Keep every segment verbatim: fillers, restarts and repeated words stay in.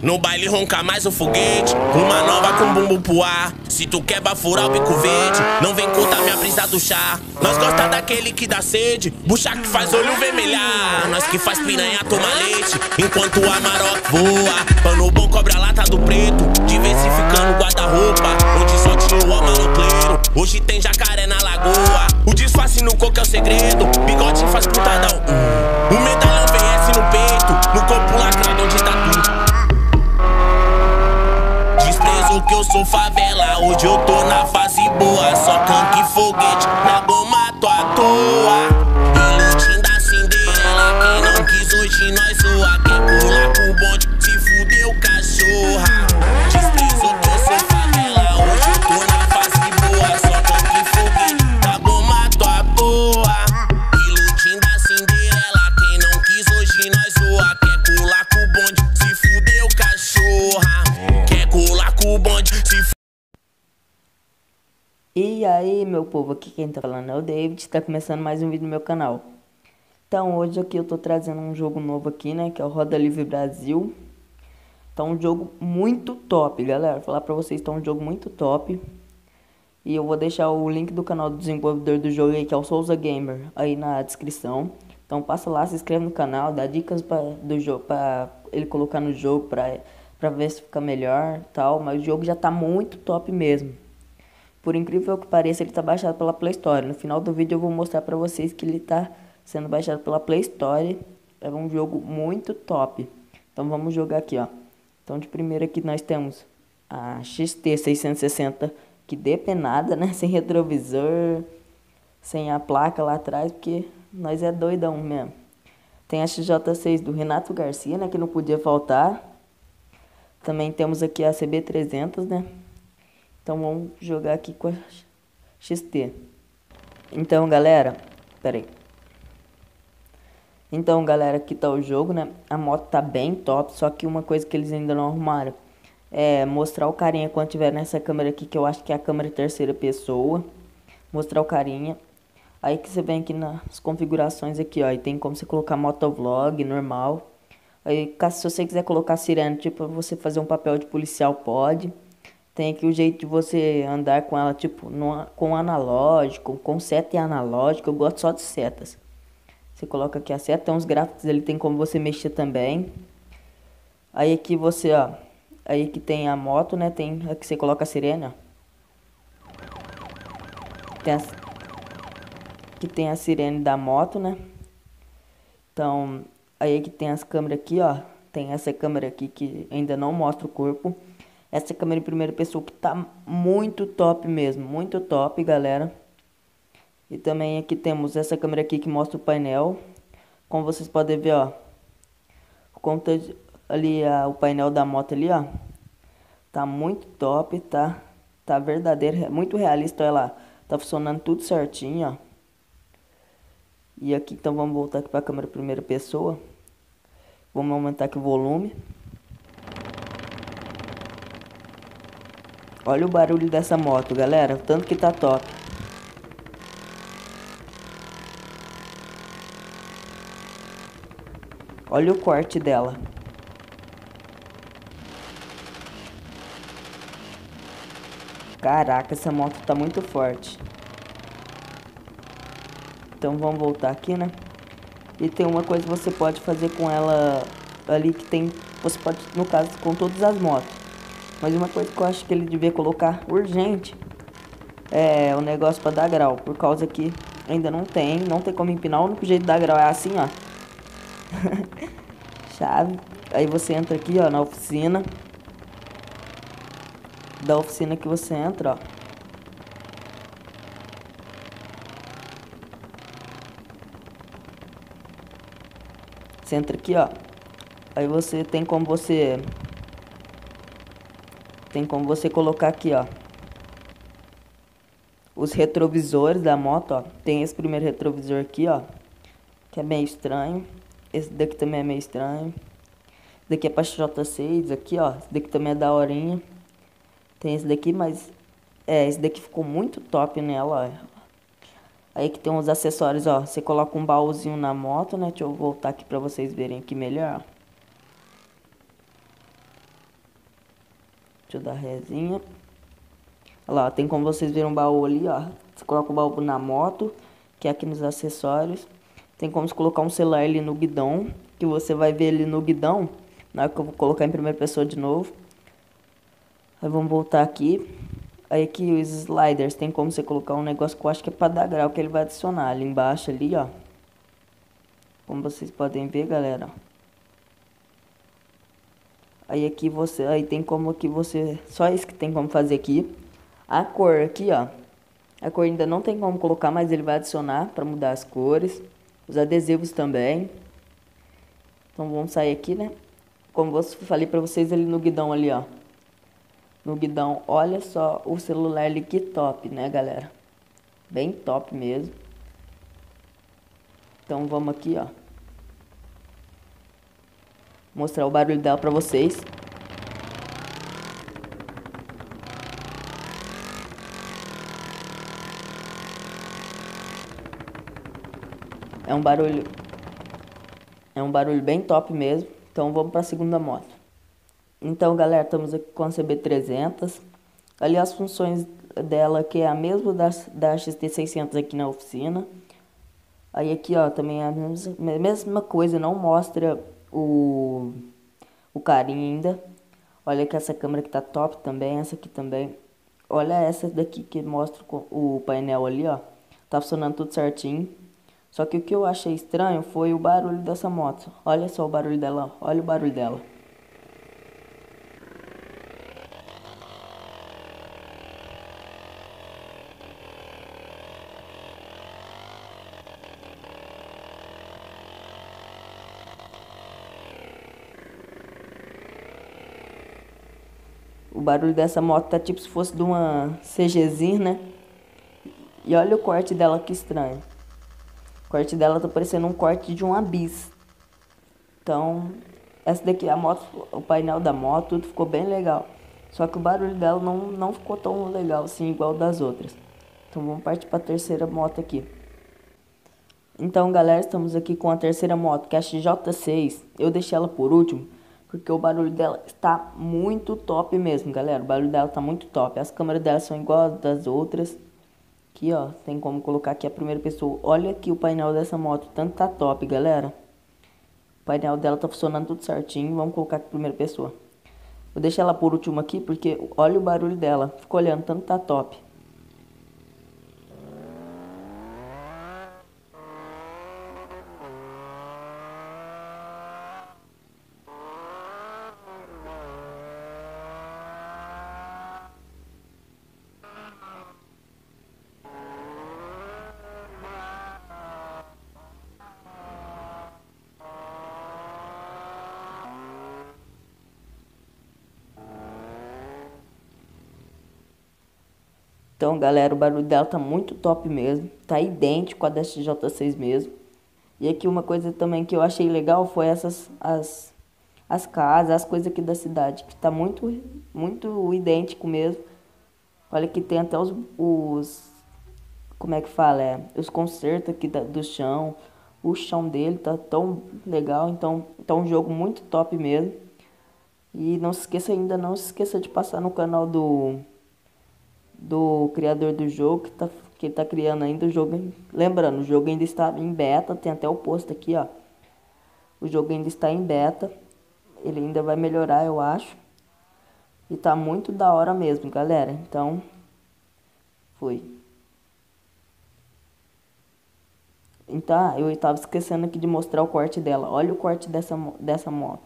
No baile ronca mais o foguete, uma nova com bumbum pro ar. Se tu quer bafurar o bico verde, não vem contar minha brisa do chá. Nós gosta daquele que dá sede, bucha que faz olho vermelhar. Nós que faz piranha tomar leite, enquanto a maroca voa. Pano bom cobre a lata do preto, diversificando guarda-roupa. Onde só tinha o homem nucleiro, hoje tem jacaré na lagoa. O disfarce no coco é o segredo, bigode faz putadão. hum. O medalhão V S no peito, no corpo lacrado onde tá tudo. Que eu sou favela, hoje eu tô na fase boa. Só canque e foguete, na goma tô à toa. Ilutinho da Cinderela, quem não quis hoje nós zoa. Quem pular pro bonde, se fudeu cachorra. Desprezou que eu sou favela, hoje eu tô na fase boa. Só canque e foguete, na goma tô à toa. Ilutinho da Cinderela, quem não quis hoje nós zoa. Quer pular pro bonde, se fudeu cachorra. Quer colar com o bonde, se f... E aí, meu povo, aqui quem tá falando é o David, tá começando mais um vídeo no meu canal. Então, hoje aqui eu tô trazendo um jogo novo aqui, né, que é o Roda Livre Brasil. Tá um jogo muito top, galera, vou falar pra vocês, tá um jogo muito top. E eu vou deixar o link do canal do desenvolvedor do jogo aí, que é o Souza Gamer, aí na descrição. Então passa lá, se inscreve no canal, dá dicas pra, do jogo, pra ele colocar no jogo, pra... pra ver se fica melhor tal, mas o jogo já tá muito top mesmo. Por incrível que pareça, ele tá baixado pela Play Store. No final do vídeo eu vou mostrar pra vocês que ele tá sendo baixado pela Play Store. É um jogo muito top. Então vamos jogar aqui, ó. Então de primeiro aqui nós temos a X T seiscentos e sessenta, que depenada, né, sem retrovisor, sem a placa lá atrás, porque nós é doidão mesmo. Tem a X J seis do Renato Garcia, né, que não podia faltar. Também temos aqui a C B trezentos, né? Então vamos jogar aqui com a X T. Então, galera, pera aí. Então, galera, aqui tá o jogo, né? A moto tá bem top, só que uma coisa que eles ainda não arrumaram é mostrar o carinha quando tiver nessa câmera aqui, que eu acho que é a câmera terceira pessoa. Mostrar o carinha. Aí que você vem aqui nas configurações aqui, ó, e tem como você colocar motovlog normal. Aí, se você quiser colocar sirene, tipo, você fazer um papel de policial, pode. Tem aqui o jeito de você andar com ela, tipo, no, com analógico, com seta e analógico. Eu gosto só de setas. Você coloca aqui a seta, tem uns gráficos ali, tem como você mexer também. Aí aqui você, ó, aí que tem a moto, né, tem, aqui você coloca a sirene, ó. Tem a, aqui tem a sirene da moto, né. Então... aí que tem as câmeras aqui, ó. Tem essa câmera aqui que ainda não mostra o corpo. Essa câmera em primeira pessoa que tá muito top mesmo. Muito top, galera. E também aqui temos essa câmera aqui que mostra o painel. Como vocês podem ver, ó. Conta ali a, o painel da moto ali, ó. Tá muito top, tá? Tá verdadeiro, muito realista, olha lá. Tá funcionando tudo certinho, ó. E aqui, então, vamos voltar aqui para a câmera primeira pessoa. Vamos aumentar aqui o volume. Olha o barulho dessa moto, galera. Tanto que tá top. Olha o corte dela. Caraca, essa moto tá muito forte. Então vamos voltar aqui, né? E tem uma coisa que você pode fazer com ela ali que tem... você pode, no caso, com todas as motos. Mas uma coisa que eu acho que ele devia colocar urgente é o negócio para dar grau. Por causa que ainda não tem, não tem como empinar. O único jeito de dar grau é assim, ó. Chave. Aí você entra aqui, ó, na oficina. Da oficina que você entra, ó. Você entra aqui, ó. Aí você tem como você... Tem como você colocar aqui, ó. Os retrovisores da moto, ó. Tem esse primeiro retrovisor aqui, ó. Que é meio estranho. Esse daqui também é meio estranho. Esse daqui é pra X J seis aqui, ó. Esse daqui também é daorinha. Tem esse daqui, mas... É, esse daqui ficou muito top nela, ó. Aí que tem uns acessórios, ó. Você coloca um baúzinho na moto, né? Deixa eu voltar aqui pra vocês verem aqui melhor. Deixa eu dar resinha. Olha lá, tem como vocês verem um baú ali, ó. Você coloca o baú na moto, que é aqui nos acessórios. Tem como você colocar um celular ali no guidão, que você vai ver ele no guidão. Na hora que eu vou colocar em primeira pessoa de novo. Aí vamos voltar aqui. Aí aqui os sliders, tem como você colocar um negócio que eu acho que é para dar grau, que ele vai adicionar ali embaixo ali, ó. Como vocês podem ver, galera. Aí aqui você, aí tem como aqui você, só isso que tem como fazer aqui. A cor aqui, ó. A cor ainda não tem como colocar, mas ele vai adicionar para mudar as cores. Os adesivos também. Então vamos sair aqui, né? Como eu falei para vocês ali no guidão ali, ó. No guidão, olha só o celular ali que top, né, galera? Bem top mesmo. Então vamos aqui, ó. Mostrar o barulho dela pra vocês. É um barulho... É um barulho bem top mesmo. Então vamos pra segunda moto. Então, galera, estamos aqui com a C B trezentos. Ali as funções dela, que é a mesma da, da X T seiscentos aqui na oficina. Aí aqui, ó, também é a mesma, mesma coisa, não mostra o, o carinho ainda. Olha que essa câmera aqui tá top também, essa aqui também. Olha essa daqui que mostra o painel ali, ó. Tá funcionando tudo certinho. Só que o que eu achei estranho foi o barulho dessa moto. Olha só o barulho dela, ó. Olha o barulho dela. O barulho dessa moto tá tipo se fosse de uma CGzinha, né? E olha o corte dela, que estranho. O corte dela tá parecendo um corte de uma bis. Então, essa daqui, a moto, o painel da moto, tudo ficou bem legal. Só que o barulho dela não, não ficou tão legal assim, igual das outras. Então vamos partir para a terceira moto aqui. Então, galera, estamos aqui com a terceira moto, que é a X J seis. Eu deixei ela por último, porque o barulho dela está muito top mesmo, galera. O barulho dela está muito top. As câmeras dela são igual às das outras. Aqui, ó, tem como colocar aqui a primeira pessoa. Olha aqui o painel dessa moto, tanto tá top, galera. O painel dela tá funcionando tudo certinho. Vamos colocar aqui a primeira pessoa. Vou deixar ela por último aqui, porque olha o barulho dela. Fico olhando, tanto tá top. Então, galera, o barulho dela tá muito top mesmo. Tá idêntico a da X J seis mesmo. E aqui uma coisa também que eu achei legal foi essas as, as casas, as coisas aqui da cidade, que tá muito muito idêntico mesmo. Olha que tem até os, os como é que fala, é, os consertos aqui da, do chão. O chão dele tá tão legal, então tá um jogo muito top mesmo. E não se esqueça ainda, não se esqueça de passar no canal do do criador do jogo, que, tá, que ele tá criando ainda o jogo. Lembrando, o jogo ainda está em beta, tem até o post aqui, ó. O jogo ainda está em beta, ele ainda vai melhorar, eu acho. E tá muito da hora mesmo, galera. Então, foi. Então, eu tava esquecendo aqui de mostrar o corte dela. Olha o corte dessa, dessa moto.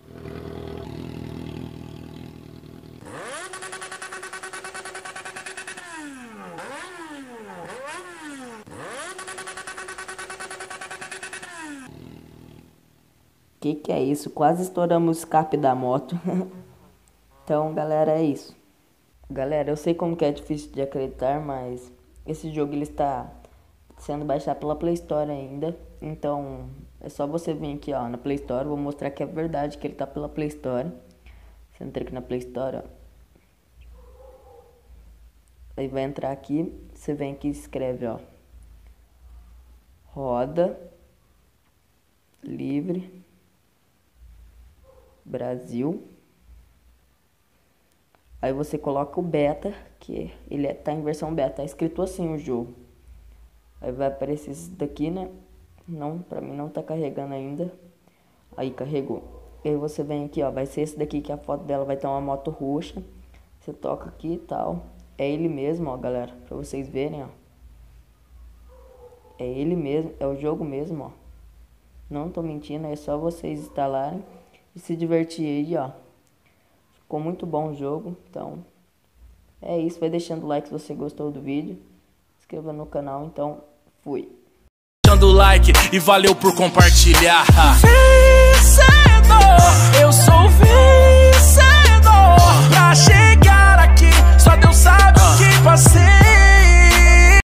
Que que é isso? Quase estouramos o escape da moto. Então, galera, é isso. Galera, eu sei como que é difícil de acreditar, mas esse jogo ele está sendo baixado pela Play Store ainda. Então, é só você vir aqui, ó, na Play Store. Vou mostrar que é verdade que ele tá pela Play Store. Você entra aqui na Play Store, ó. Aí vai entrar aqui, você vem aqui e escreve, ó. Roda Livre Brasil. Aí você coloca o beta, que ele é, tá em versão beta, tá escrito assim o jogo. Aí vai aparecer isso daqui, né? Não, pra mim não tá carregando ainda. Aí carregou. E aí você vem aqui, ó, vai ser esse daqui que a foto dela vai ter uma moto roxa. Você toca aqui e tal. É ele mesmo, ó, galera, pra vocês verem, ó. É ele mesmo, é o jogo mesmo, ó. Não tô mentindo, é só vocês instalarem e se divertir aí, ó. Ficou muito bom o jogo, então é isso. Vai deixando o like se você gostou do vídeo. Se inscreva no canal, então fui. Deixando o like e valeu por compartilhar. Vencedor, eu sou vencedor.